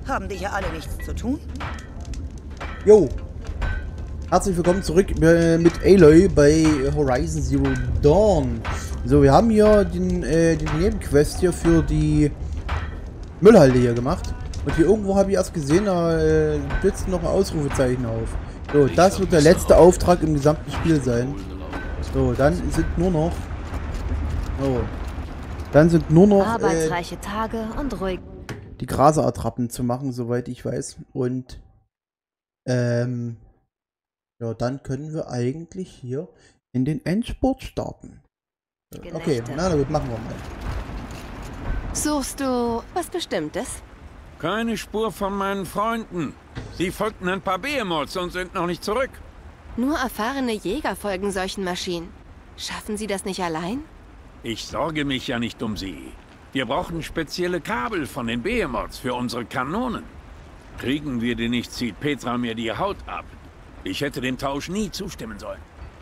Haben die hier alle nichts zu tun? Jo. Herzlich willkommen zurück mit Aloy bei Horizon Zero Dawn. So, wir haben hier den Nebenquest hier für die Müllhalde hier gemacht. Und hier irgendwo habe ich erst gesehen, da blitzt noch ein Ausrufezeichen auf. So, das wird der letzte Auftrag im gesamten Spiel sein. So, dann sind nur noch... Oh. Dann sind nur noch... arbeitsreiche Tage und ruhig. Die Graseattrappen zu machen, soweit ich weiß. Und ja, dann können wir eigentlich hier in den Endspurt starten. Okay, na gut, machen wir mal. Suchst du was Bestimmtes? Keine Spur von meinen Freunden. Sie folgten ein paar Behemoths und sind noch nicht zurück. Nur erfahrene Jäger folgen solchen Maschinen. Schaffen sie das nicht allein? Ich sorge mich ja nicht um sie. Wir brauchen spezielle Kabel von den Behemoths für unsere Kanonen. Kriegen wir die nicht, zieht Petra mir die Haut ab. Ich hätte dem Tausch nie zustimmen sollen.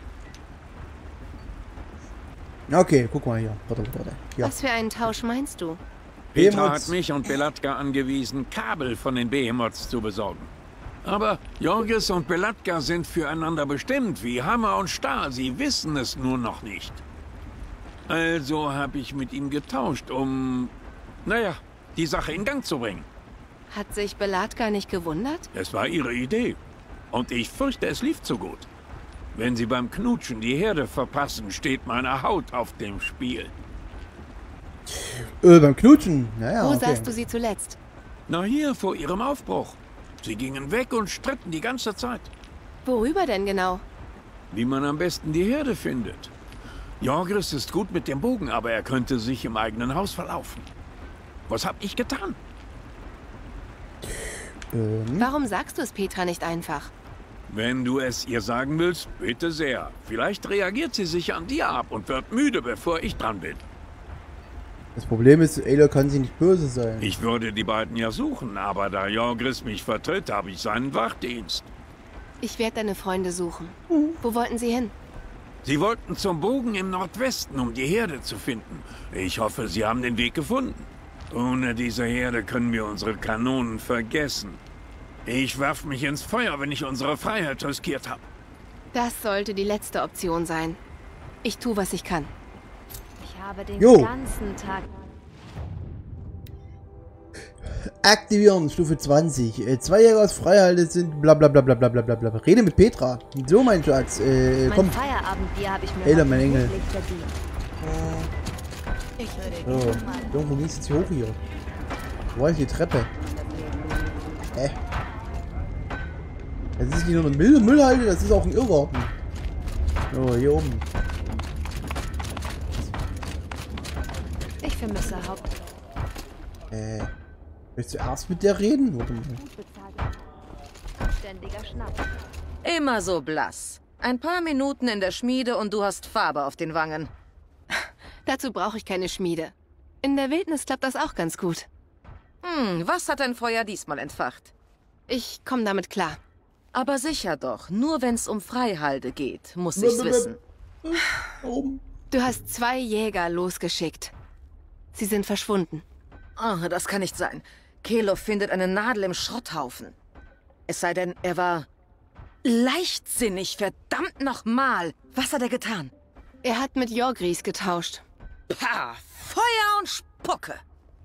Okay, guck mal hier. Warte. Ja. Was für einen Tausch meinst du? Petra Behemoths. hat mich und Belatka angewiesen, Kabel von den Behemoths zu besorgen. Aber Jorgis und Belatka sind füreinander bestimmt, wie Hammer und Stahl. Sie wissen es nur noch nicht. Also habe ich mit ihm getauscht, um, naja, die Sache in Gang zu bringen. Hat sich Belatka nicht gewundert? Es war ihre Idee. Und ich fürchte, es lief zu gut. Wenn sie beim Knutschen die Herde verpassen, steht meine Haut auf dem Spiel. Beim Knutschen? Naja, Wo okay. sahst du sie zuletzt? Na hier, vor ihrem Aufbruch. Sie gingen weg und stritten die ganze Zeit. Worüber denn genau? Wie man am besten die Herde findet. Jorgris ist gut mit dem Bogen, aber er könnte sich im eigenen Haus verlaufen. Was hab ich getan? Warum sagst du es Petra nicht einfach? Wenn du es ihr sagen willst, bitte sehr. Vielleicht reagiert sie sich an dir ab und wird müde, bevor ich dran bin. Das Problem ist, Aloy kann sie nicht böse sein. Ich würde die beiden ja suchen, aber da Jorgris mich vertritt, habe ich seinen Wachdienst. Ich werde deine Freunde suchen. Wo wollten sie hin? Sie wollten zum Bogen im Nordwesten, um die Herde zu finden. Ich hoffe, sie haben den Weg gefunden. Ohne diese Herde können wir unsere Kanonen vergessen. Ich werf mich ins Feuer, wenn ich unsere Freiheit riskiert habe. Das sollte die letzte Option sein. Ich tue, was ich kann. Ich habe den Jo. ganzen Tag... Aktivieren, Stufe 20. 2 Jäger aus Freihalde sind bla bla bla bla bla bla bla bla. Rede mit Petra. So, mein Schatz. Mein Komm. Feierabendbier habe ich mir Aloy, mein Engel. wirklich verdient. Ich würde So, irgendwo ging es jetzt hier hoch hier. Wo ist die Treppe? Das ist nicht nur eine Müllhalde, das ist auch ein Irrgarten. So, hier oben. Ich vermisse Haupt... Willst du erst mit der reden? Warte mal. Ständiger Schnapp. Immer so blass. Ein paar Minuten in der Schmiede und du hast Farbe auf den Wangen. Dazu brauche ich keine Schmiede. In der Wildnis klappt das auch ganz gut. Was hat dein Feuer diesmal entfacht? Ich komme damit klar. Aber sicher doch, nur wenn's um Freihalde geht, muss ich's wissen. Oben. Du hast 2 Jäger losgeschickt. Sie sind verschwunden. Oh, das kann nicht sein. Kelo findet eine Nadel im Schrotthaufen. Es sei denn, er war leichtsinnig, verdammt nochmal. Was hat er getan? Er hat mit Jorgris getauscht. Pah, Feuer und Spucke.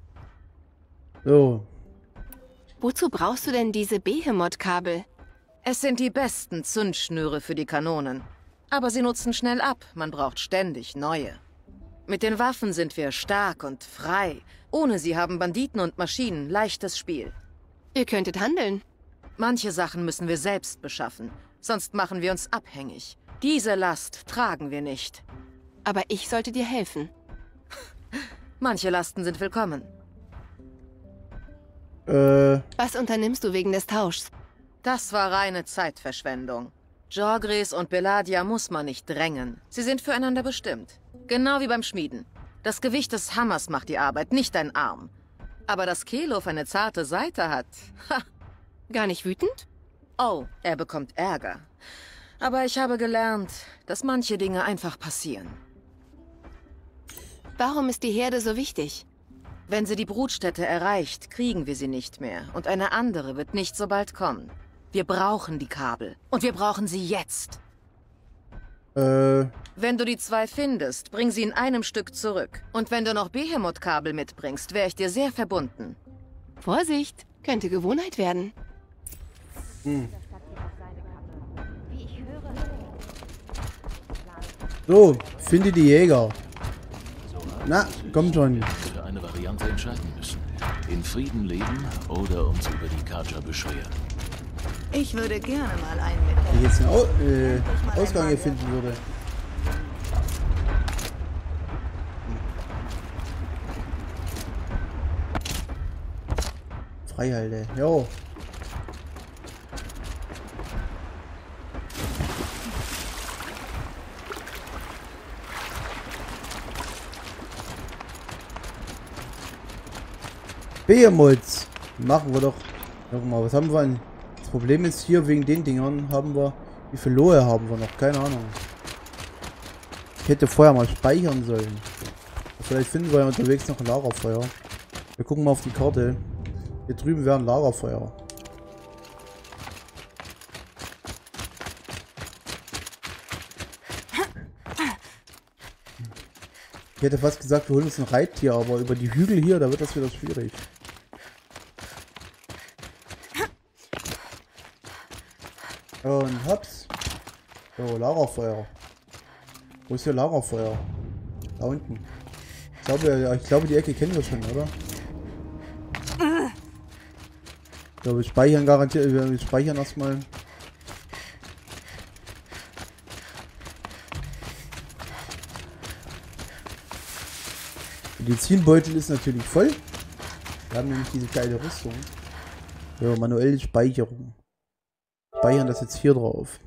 So. Wozu brauchst du denn diese Behemoth-Kabel? Es sind die besten Zündschnüre für die Kanonen. Aber sie nutzen schnell ab, man braucht ständig neue. Mit den Waffen sind wir stark und frei. Ohne sie haben Banditen und Maschinen leichtes Spiel. Ihr könntet handeln. Manche Sachen müssen wir selbst beschaffen, sonst machen wir uns abhängig. Diese Last tragen wir nicht. Aber ich sollte dir helfen. Manche Lasten sind willkommen. Was unternimmst du wegen des Tauschs? Das war reine Zeitverschwendung. Jorgris und Beladia muss man nicht drängen. Sie sind füreinander bestimmt. Genau wie beim Schmieden. Das Gewicht des Hammers macht die Arbeit, nicht dein Arm. Aber dass Kelof eine zarte Seite hat... Ha. Gar nicht wütend? Oh, er bekommt Ärger. Aber ich habe gelernt, dass manche Dinge einfach passieren. Warum ist die Herde so wichtig? Wenn sie die Brutstätte erreicht, kriegen wir sie nicht mehr. Und eine andere wird nicht so bald kommen. Wir brauchen die Kabel. Und wir brauchen sie jetzt. Wenn du die 2 findest, bring sie in einem Stück zurück. Und wenn du noch Behemoth-Kabel mitbringst, wäre ich dir sehr verbunden. Vorsicht, könnte Gewohnheit werden. So, finde die Jäger. Na, komm schon. Für eine Variante entscheiden müssen. In Frieden leben oder uns über die Carja beschweren. Ich würde gerne mal einen Wenn ich mit. jetzt einen Ausgang hier finden würde. Freihalte, jo. Behemoths. Machen wir doch. Guck mal, was haben wir an? Das Problem ist hier, wegen den Dingern haben wir... Wie viel Lohe haben wir noch? Keine Ahnung. Ich hätte vorher mal speichern sollen. Vielleicht finden wir ja unterwegs noch ein Lagerfeuer. Wir gucken mal auf die Karte. Hier drüben wäre ein Lagerfeuer. Ich hätte fast gesagt, wir holen uns ein Reittier, aber über die Hügel hier, da wird das wieder schwierig. Und hops. So, Lagerfeuer. Wo ist hier Lagerfeuer? Da unten. Ich glaube, die Ecke kennen wir schon, oder? So, wir speichern garantiert. Wir speichern erstmal. Der Medizinbeutel ist natürlich voll. Wir haben nämlich diese geile Rüstung. So, manuelle Speicherung. Speichern das jetzt hier drauf.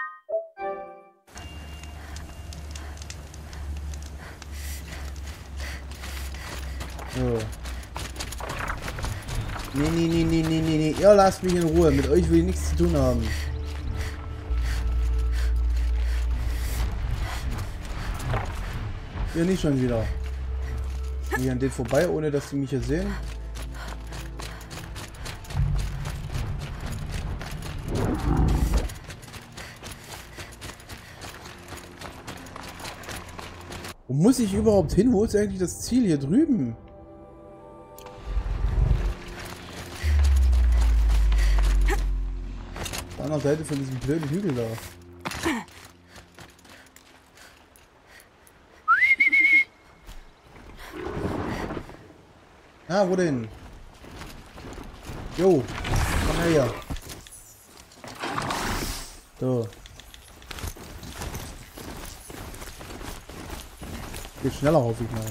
So. Nee. Ihr lasst mich in Ruhe. Mit euch will ich nichts zu tun haben. Ihr nicht schon wieder. Hier an den vorbei, ohne dass sie mich hier sehen. Wo muss ich überhaupt hin? Wo ist eigentlich das Ziel hier drüben? Auf der anderen Seite von diesem blöden Hügel da. Ah, wo denn? Jo, komm her. So. Geht schneller, hoffe ich mal.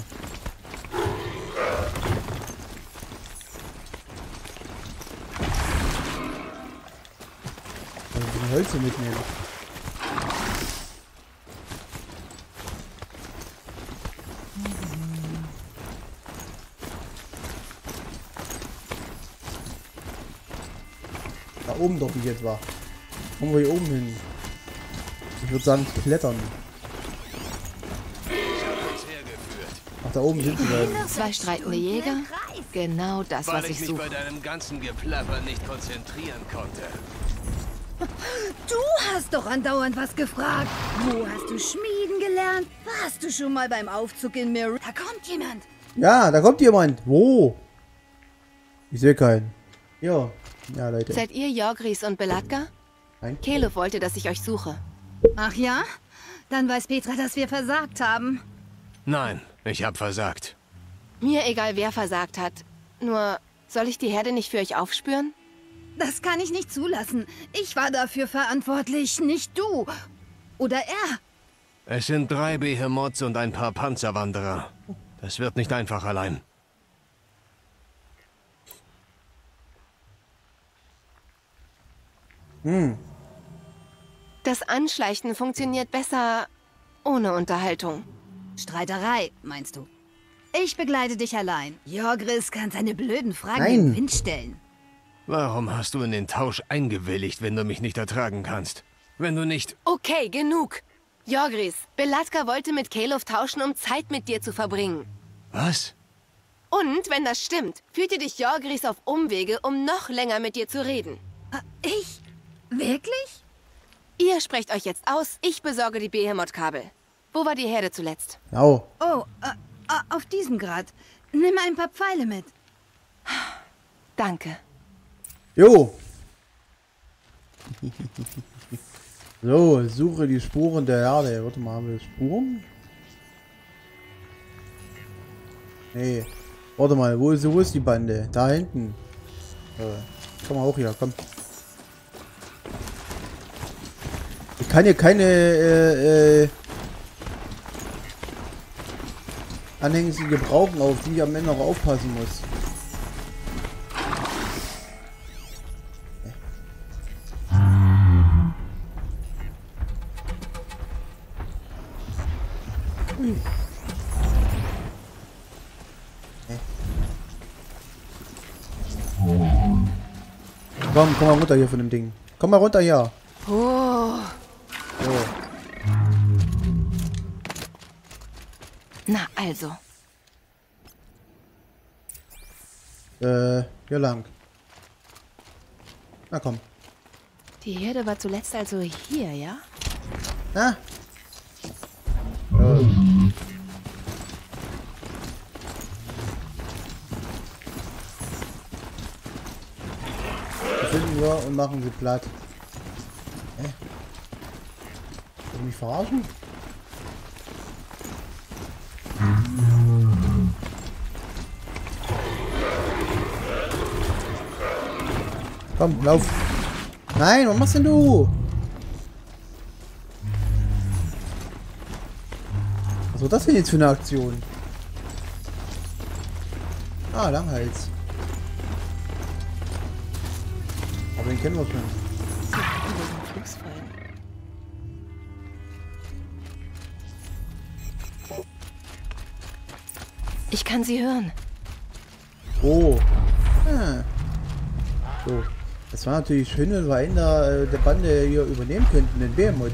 Ein bisschen Holz mitnehmen. Da oben doch nicht etwa. Kommen wir hier oben hin. Ich würde sagen klettern. Ach, da oben sind sie da. 2 streitende Jäger. Genau das, was ich mich suche. bei deinem ganzen Geplapper nicht konzentrieren konnte. Du hast doch andauernd was gefragt. Wo hast du Schmieden gelernt? Warst du schon mal beim Aufzug in Mir? Da kommt jemand. Ja, da kommt jemand. Wo? Ich sehe keinen. Ja. Ja, Leute. Seid ihr Jorgris und Belatka? Nein. Caleb wollte, dass ich euch suche. Ach ja? Dann weiß Petra, dass wir versagt haben. Nein, ich hab versagt. Mir egal, wer versagt hat. Nur, soll ich die Herde nicht für euch aufspüren? Das kann ich nicht zulassen. Ich war dafür verantwortlich, nicht du. Oder er. Es sind 3 Behemoths und ein paar Panzerwanderer. Das wird nicht einfach allein. Das Anschleichen funktioniert besser ohne Unterhaltung. Streiterei, meinst du? Ich begleite dich allein. Jorgris kann seine blöden Fragen Nein. in den Wind stellen. Warum hast du in den Tausch eingewilligt, wenn du mich nicht ertragen kannst? Wenn du nicht... Okay, genug. Jorgris, Belatka wollte mit Caleb tauschen, um Zeit mit dir zu verbringen. Was? Und wenn das stimmt, führte dich Jorgris auf Umwege, um noch länger mit dir zu reden. Ich? Wirklich? Ihr sprecht euch jetzt aus, ich besorge die Behemoth-Kabel. Wo war die Herde zuletzt? Au. Oh, auf diesem Grad. Nimm ein paar Pfeile mit. Danke. Jo. So, suche die Spuren der Herde. Warte mal, haben wir Spuren? Nee. Warte mal, wo ist die Bande? Da hinten. Komm mal auch hier, komm. Ich kann hier keine Anhängsel gebrauchen, auf die ich am Ende noch aufpassen muss. Komm mal runter hier von dem Ding. Komm mal runter hier. Oh. So. Na also. Hier lang. Na komm. Die Herde war zuletzt also hier, ja? Na? Finden wir und machen sie platt. Willst du mich verarschen? Komm, lauf. Nein, was machst denn du? Was war das denn jetzt für eine Aktion? Ah, Langhals. Aber den kennen wir schon. Sie hatten diesen Fluss folgen. Ich kann sie hören. Oh. Ah. So. Das war natürlich schön, wenn wir einen der Bande hier übernehmen könnten, den Behemoth.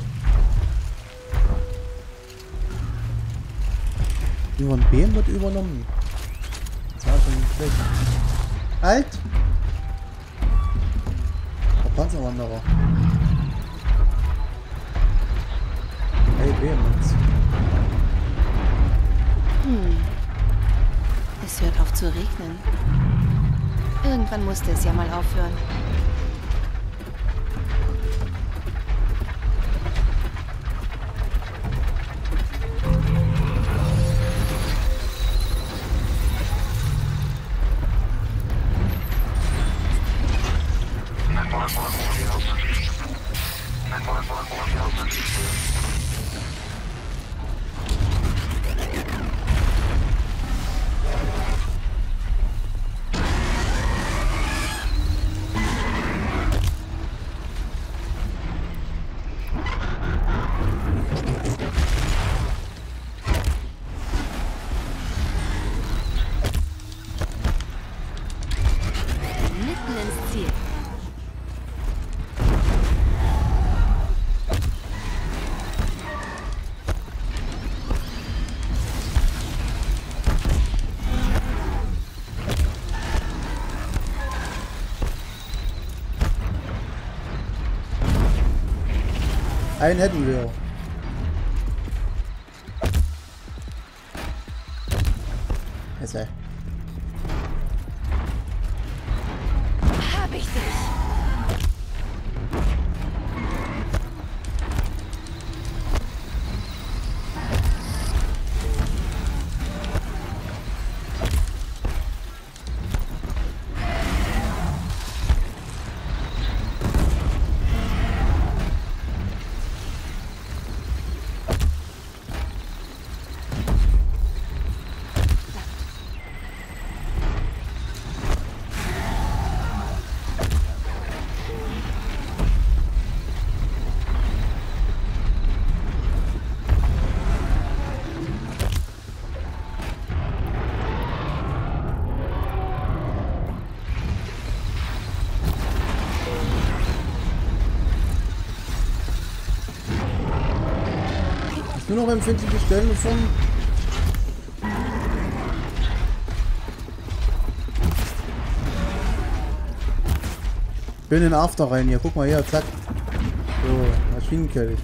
Wie wir einen Behemoth übernommen. Das war schon nicht schlecht. Halt! Der Panzerwanderer. Hey, Behemoth. Es hört auf zu regnen. Irgendwann musste es ja mal aufhören. Einen hätten wir. Jetzt ey. Hab ich dich! Nur noch empfindliche Stellen vom... Schön in den After rein hier. Guck mal hier, zack. So, Maschinenkelch.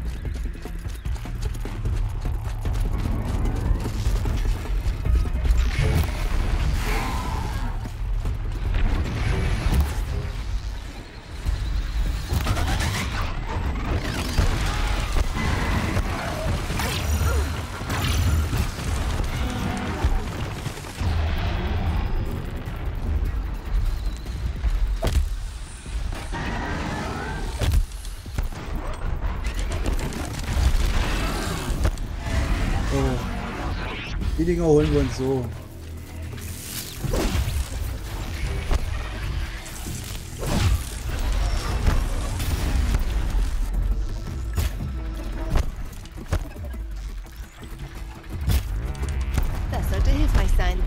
Die Dinger holen wir uns so. Das sollte hilfreich sein.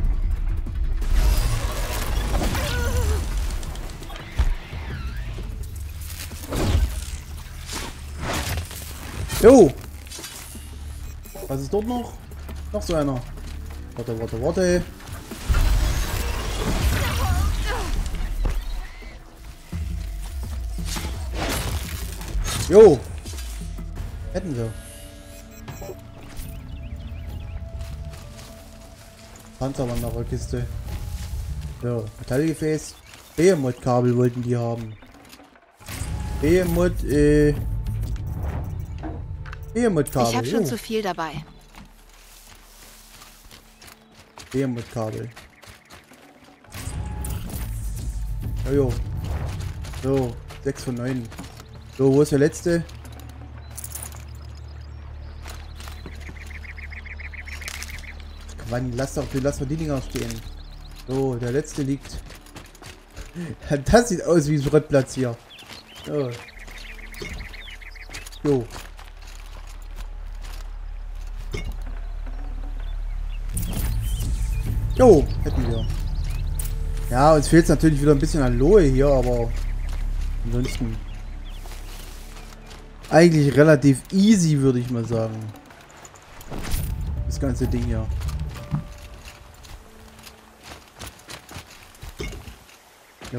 Jo! Was ist dort noch? Noch so einer. Warte, warte, warte. Jo! Hätten wir. Panzerwandererkiste. So, Metallgefäß. Behemoth-Kabel wollten die haben. Behemoth-Kabel. Ich habe schon jo. zu viel dabei. Behemoth-Kabel. Jojo. So, 6 von 9. So, wo ist der letzte? Wann, lass mal die Dinger stehen. So, der letzte liegt. Das sieht aus wie ein Schrottplatz hier. So. Jo. Jo, hätten wir. Ja, uns fehlt natürlich wieder ein bisschen Aloe hier, aber ansonsten eigentlich relativ easy, würde ich mal sagen. Das ganze Ding hier. Jo.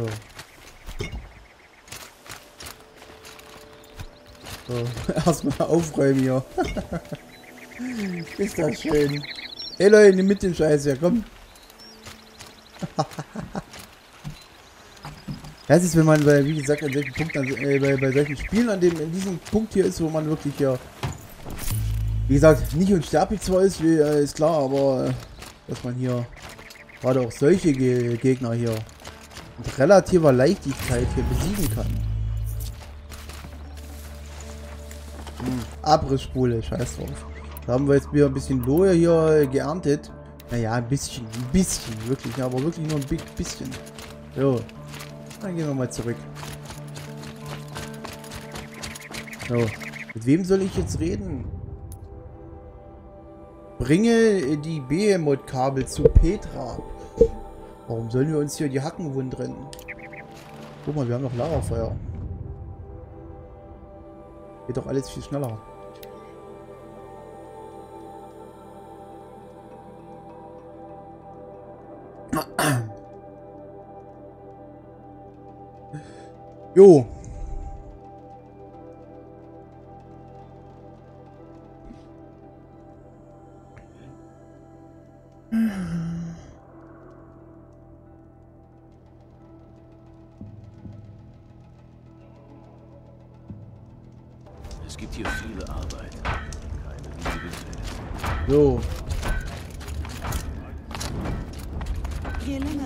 So, erstmal aufräumen hier. Ist das schön. Hey Leute, nimm mit den Scheiß her, komm. Das ist, wenn man, wie gesagt, an solchen Punkten, bei solchen Spielen, in diesem Punkt hier ist, wo man wirklich hier, wie gesagt, nicht unsterblich zwar ist, ist klar, aber dass man hier gerade auch solche Gegner hier mit relativer Leichtigkeit hier besiegen kann. Abrissspule, scheiß drauf. Da haben wir jetzt wieder ein bisschen Lohe hier geerntet. Naja, ein bisschen, wirklich, aber wirklich nur ein bisschen. So, dann gehen wir mal zurück. So, mit wem soll ich jetzt reden? Bringe die Behemoth-Kabel zu Petra. Warum sollen wir uns hier die Hacken wundern? Guck mal, wir haben noch Lavafeuer. Geht doch alles viel schneller. Jo. Es gibt hier viele Arbeit. Keine Wiese gefällt. So. Je länger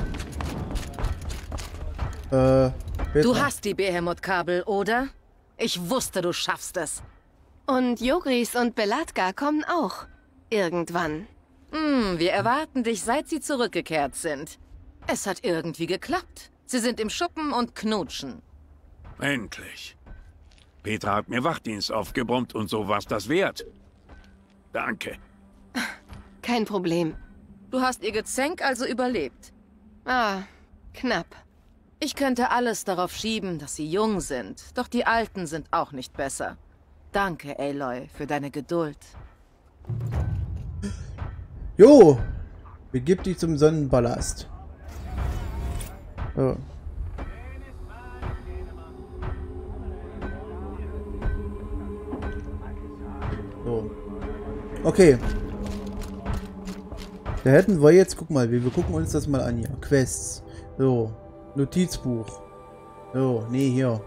Du hast die Behemoth-Kabel, oder? Ich wusste, du schaffst es. Und Jogris und Belatka kommen auch. Irgendwann. Wir erwarten dich, seit sie zurückgekehrt sind. Es hat irgendwie geklappt. Sie sind im Schuppen und knutschen. Endlich. Petra hat mir Wachdienst aufgebrummt und so war's das wert. Danke. Kein Problem. Du hast ihr Gezänk also überlebt. Ah, knapp. Ich könnte alles darauf schieben, dass sie jung sind, doch die Alten sind auch nicht besser. Danke, Aloy, für deine Geduld. Jo, begib dich zum Sonnenballast. So. Okay. Da hätten wir jetzt, guck mal, wir gucken uns das mal an hier. Quests. So. Notizbuch. So, nee, hier.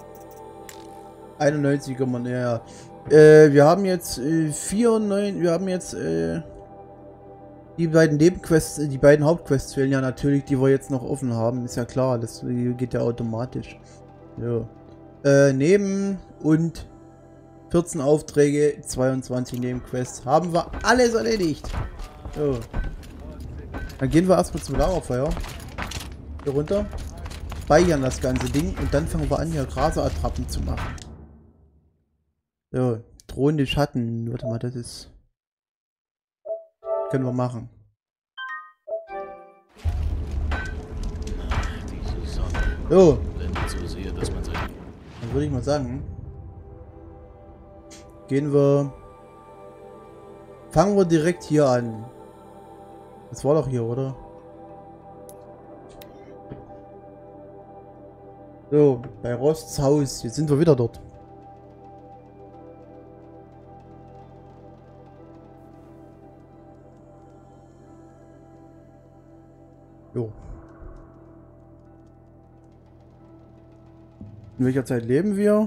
91 kann man, ja. Wir haben jetzt 94, wir haben jetzt die beiden Nebenquests, die beiden Hauptquests fehlen ja natürlich, die wir jetzt noch offen haben. Ist ja klar, das geht ja automatisch. So. Neben und 14 Aufträge, 22 Nebenquests. Haben wir alles erledigt. So. Dann gehen wir erstmal zum Lagerfeuer. Hier runter. Speichern das ganze Ding und dann fangen wir an, hier Graser-Attrappen zu machen. So. Drohende Schatten. Warte mal, das ist... Können wir machen. Diese Sonne So. blendet so sehr, dass man sich... Dann würde ich mal sagen... Gehen wir... Fangen wir direkt hier an. Das war doch hier, oder? So, bei Rosts Haus. Jetzt sind wir wieder dort. Jo. In welcher Zeit leben wir?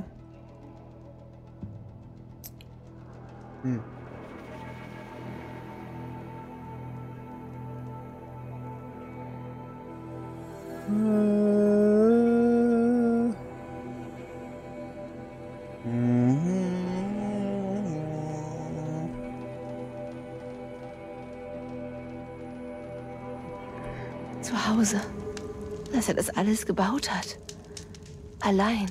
Zu Hause. Dass er das alles gebaut hat. Allein.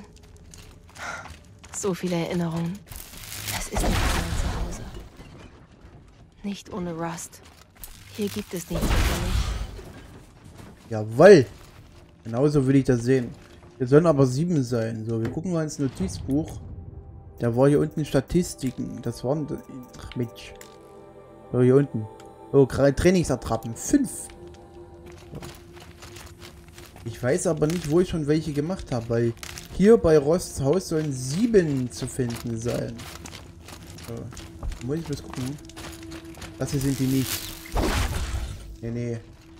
So viele Erinnerungen. Das ist nicht mein Zuhause. Nicht ohne Rust. Hier gibt es nichts für mich. Jawoll! Genauso will ich das sehen. Wir sollen aber 7 sein. So, wir gucken mal ins Notizbuch. Da war hier unten Statistiken. Das waren... Ach, Mensch. So, hier unten. Oh, Trainingsattrappen. 5. So. Ich weiß aber nicht, wo ich schon welche gemacht habe, weil hier bei Rosts Haus sollen 7 zu finden sein. So. Muss ich bloß gucken. Das hier sind die nicht. Nee, nee.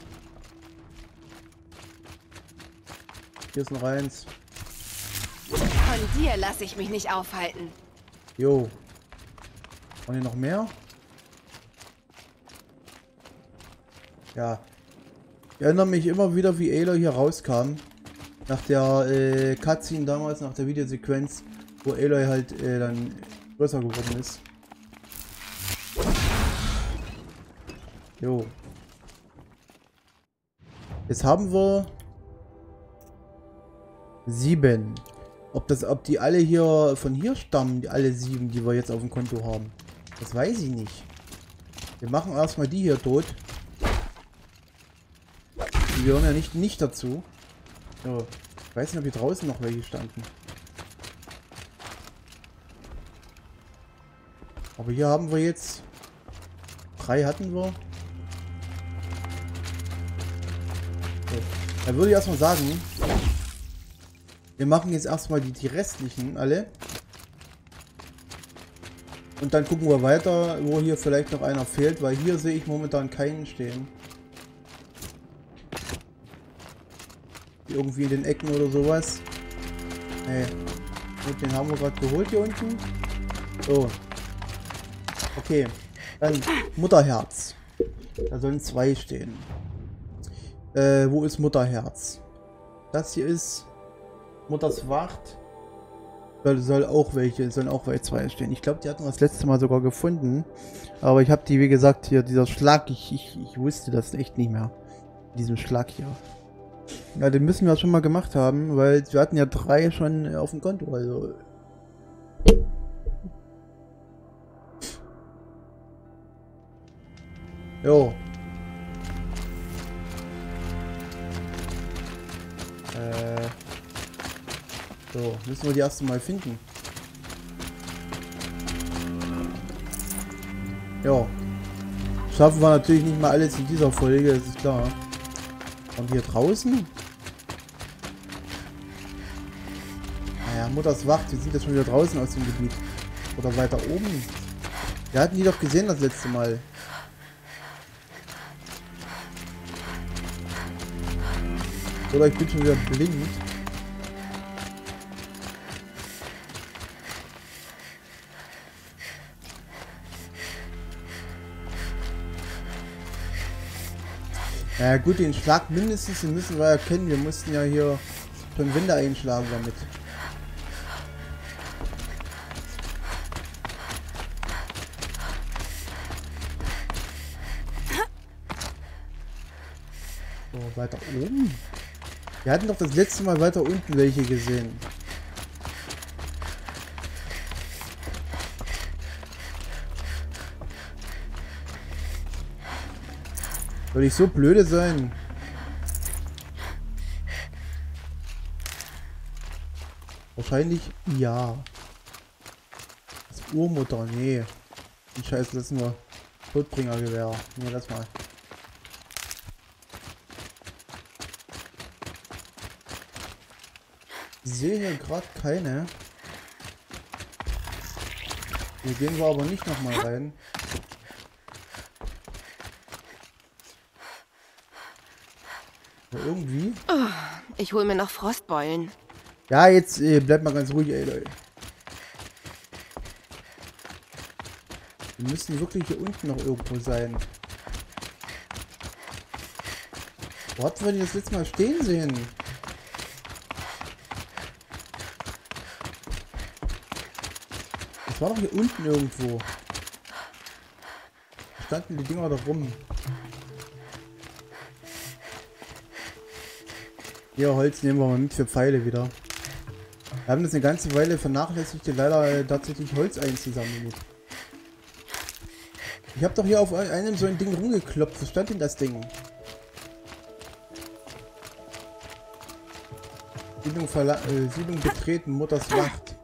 Hier ist noch eins. Von dir lasse ich mich nicht aufhalten. Jo. Und hier noch mehr? Ja. Ich erinnere mich immer wieder, wie Aloy hier rauskam. Nach der Cutscene damals, nach der Videosequenz, wo Aloy halt dann größer geworden ist. Jo. Jetzt haben wir 7. Ob die alle hier von hier stammen, die alle 7, die wir jetzt auf dem Konto haben. Das weiß ich nicht. Wir machen erstmal die hier tot. Die gehören ja nicht dazu. So. Ich weiß nicht, ob hier draußen noch welche standen. Aber hier haben wir jetzt 3 hatten wir. So. Dann würde ich erstmal sagen, wir machen jetzt erstmal die restlichen alle. Und dann gucken wir weiter, wo hier vielleicht noch einer fehlt, weil hier sehe ich momentan keinen stehen. Irgendwie in den Ecken oder sowas. Nee. Gut, den haben wir gerade geholt hier unten. So. Okay. Dann Mutterherz. Da sollen 2 stehen. Wo ist Mutterherz? Das hier ist Mutters Wacht. Sollen auch welche 2 stehen. Ich glaube, die hatten wir das letzte Mal sogar gefunden. Aber ich habe die, wie gesagt, hier, dieser Schlag, ich wusste das echt nicht mehr. Diesen Schlag hier. Ja, den müssen wir schon mal gemacht haben, weil wir hatten ja 3 schon auf dem Konto, also... Jo. So, müssen wir die erste mal finden. Ja. Schaffen wir natürlich nicht mal alles in dieser Folge, das ist klar. Und hier draußen? Naja, Mutters Wacht, wir sind jetzt schon wieder draußen aus dem Gebiet. Oder weiter oben. Wir hatten die doch gesehen das letzte Mal. Oder ich bin schon wieder blind. Ja gut, den Schlag mindestens, den müssen wir ja kennen. Wir mussten ja hier schon Wände einschlagen damit. So, weiter oben. Wir hatten doch das letzte Mal weiter unten welche gesehen. Soll ich so blöde sein? Wahrscheinlich ja. Das Urmutter, nee. Den Scheiß lassen wir. Todbringergewehr. Nee, lass mal. Ich sehe hier gerade keine. Hier gehen wir aber nicht nochmal rein. Aber irgendwie. Oh, ich hole mir noch Frostbeulen. Ja, jetzt bleibt mal ganz ruhig, ey, Leute. Wir müssen wirklich hier unten noch irgendwo sein. Wo hatten wir die das letzte Mal stehen sehen? Das war doch hier unten irgendwo. Da standen die Dinger da rum. Hier, Holz nehmen wir mal mit für Pfeile wieder. Wir haben das eine ganze Weile vernachlässigt, hier leider tatsächlich Holz einzusammeln. Ich habe doch hier auf einem so ein Ding rumgeklopft. Wo stand denn das Ding? Siedlung betreten, Mutters Wacht.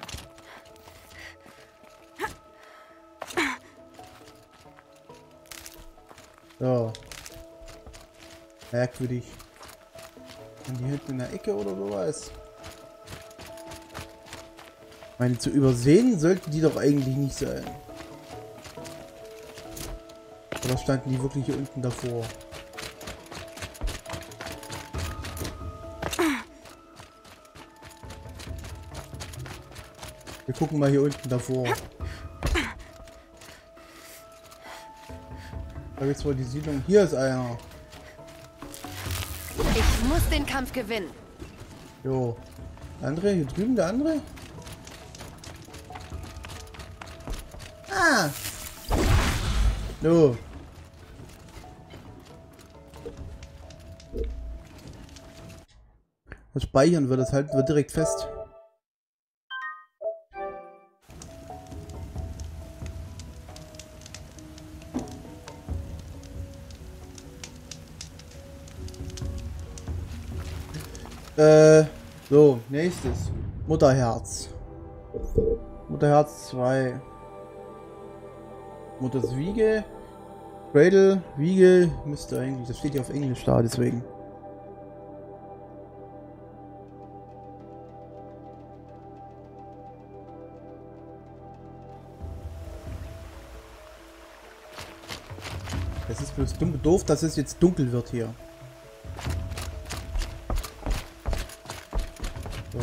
So. Merkwürdig. Sind die hinten in der Ecke oder sowas? Ich meine, zu übersehen sollten die doch eigentlich nicht sein. Oder standen die wirklich hier unten davor? Wir gucken mal hier unten davor. Da gibt's wohl die Siedlung. Hier ist einer. Ich muss den Kampf gewinnen. Jo. Der andere, hier drüben der andere? Ah! No. Was speichern wir, das halten wir direkt fest. So, nächstes. Mutterherz. Mutterherz 2. Mutters Wiege. Cradle, Wiege, müsste eigentlich, das steht ja auf Englisch da, deswegen. Es ist bloß doof, dass es jetzt dunkel wird hier. So.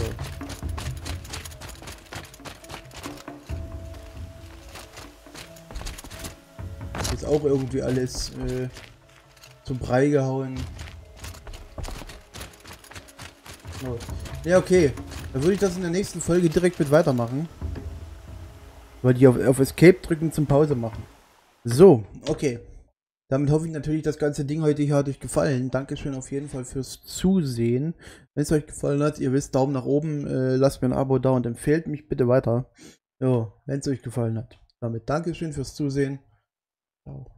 Ist auch irgendwie alles zum Brei gehauen. So. Ja, okay. Dann würde ich das in der nächsten Folge direkt mit weitermachen. Weil die auf Escape drücken zum Pause machen. So, okay. Damit hoffe ich natürlich, das ganze Ding heute hier hat euch gefallen. Dankeschön auf jeden Fall fürs Zusehen. Wenn es euch gefallen hat, ihr wisst, Daumen nach oben, lasst mir ein Abo da und empfehlt mich bitte weiter. So, wenn es euch gefallen hat. Damit Dankeschön fürs Zusehen. Ciao.